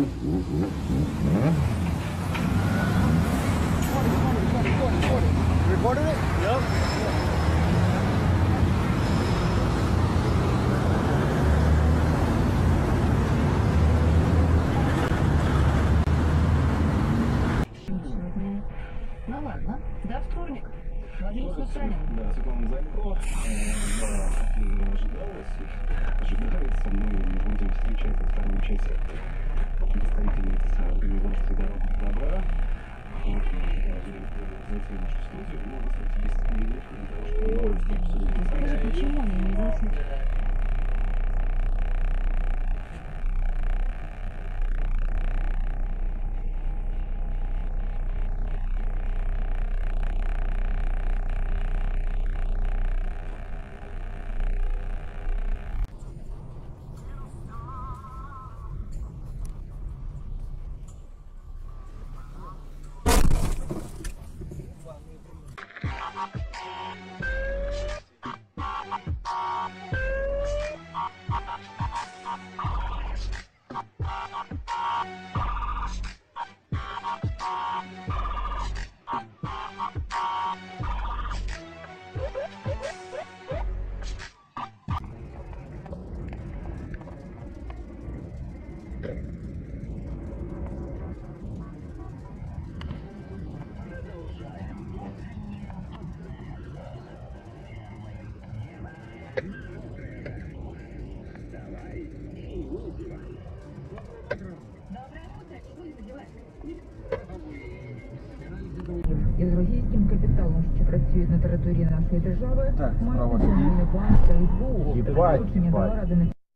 You recorded it? Yep. Ну ладно, до вторника. Владимир Сусанин. Да, Светлана Занько, ожидается, мы будем встречать во второй части представительниц организации «Дорога добра». Вот, зайти в нашу студию, но у нас 10 минут для того, чтобы новости обсудить. Скажи, почему они не заснут? Із російським капіталом, що працюють на території нашої держави, мають справа Національний банк та СБУ. Доручення дала Рада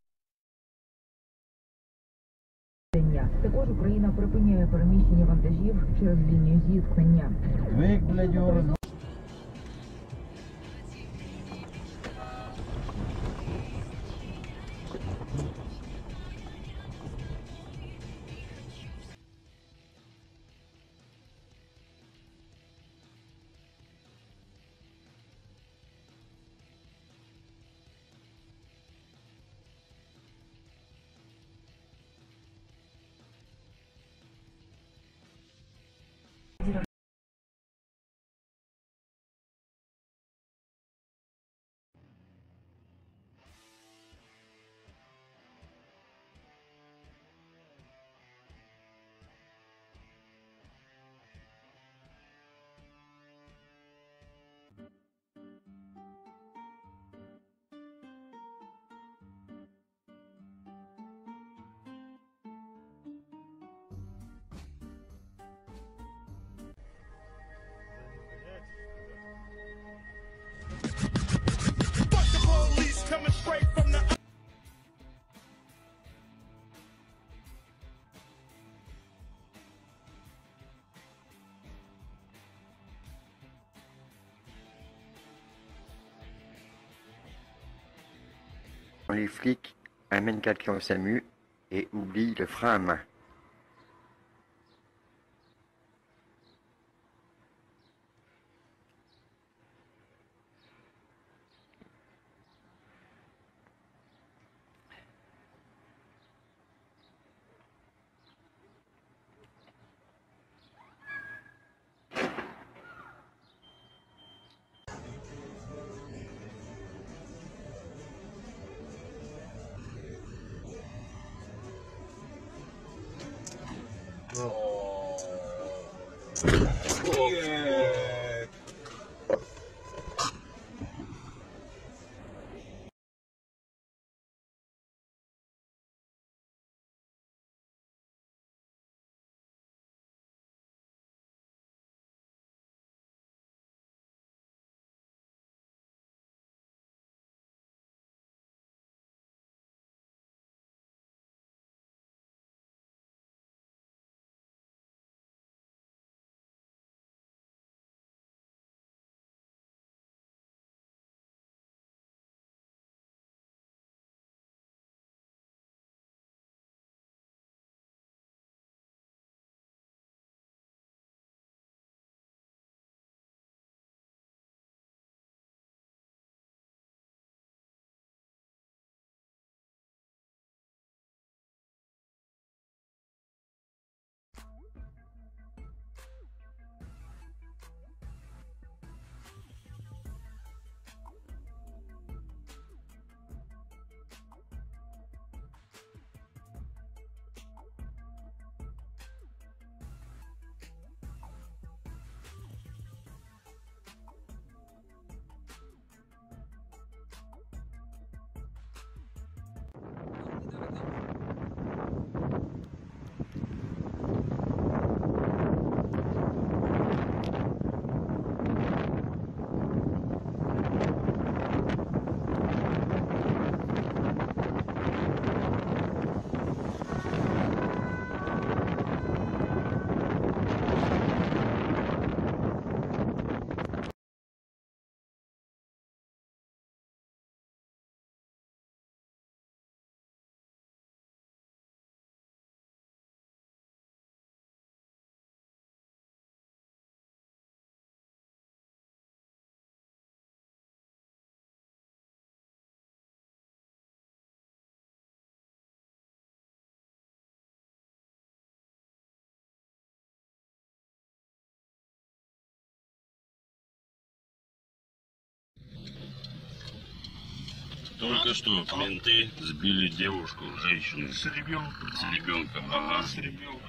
національного. Також Україна припиняє переміщення вантажів через лінію зіткнення. Вик, блядь, Coming straight from the Les flics amènent quelqu'un au SAMU et oublient le frein à main. Только что менты сбили девушку, женщину. С ребенком. С ребенком, ага. С ребенком.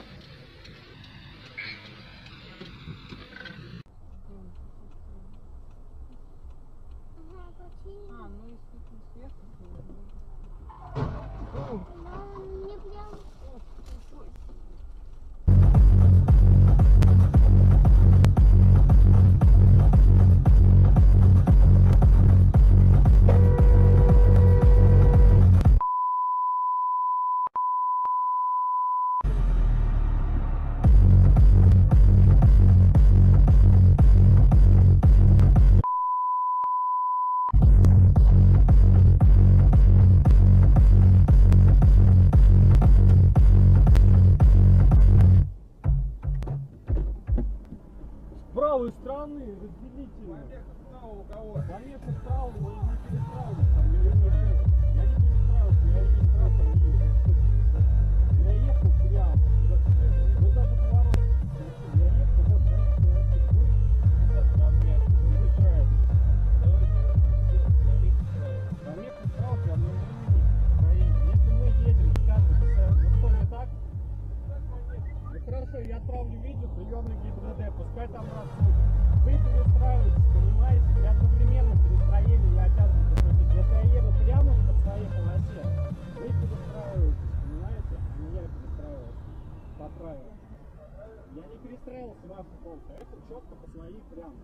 С правой стороны разделите. Помеха справа, но не перестраивайтесь. Там я не перестраивался, я регистратор не ехал. Я ехал прямо. Вот даже поворот. Я ехал вот на этот помеха справа, прям на если мы едем, скажем, ну что не так? Ну хорошо, я отправлю видео, приемный ГИБДД, пускай там рассудят. Вы перестраиваетесь, понимаете? И одновременно перестроение не обязан допустить. Если я еду прямо по своей полосе, вы перестраиваетесь, понимаете? А не я перестраиваюсь по правилам. Я не перестраивался в вашу полку, это четко по своей прямо.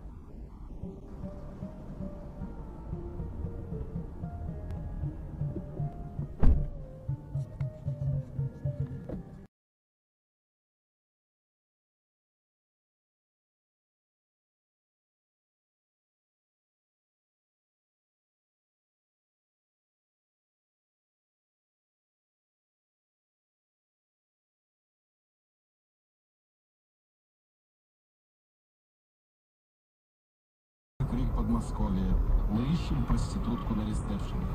Крик Подмосковья. Мы ищем проститутку на ресепшене.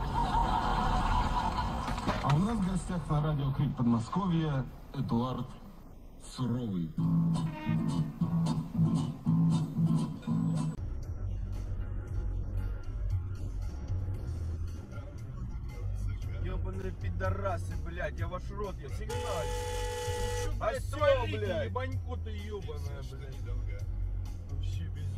А у нас в гостях на радио Крик Подмосковья Эдуард Суровый. Ёбаные пидорасы, блядь, я ваш рот, я сигналю. А блядь, все, творите, блядь. ебаньку ты ебаная, блядь. Вообще без